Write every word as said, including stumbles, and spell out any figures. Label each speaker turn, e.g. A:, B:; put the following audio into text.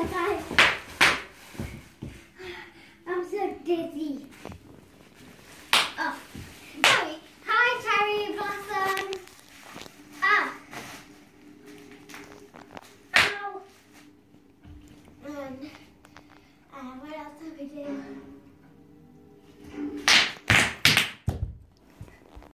A: guys. I'm so dizzy. Oh, sorry. Hi, cherry blossoms. Ah. Ow. And uh, what else have we done?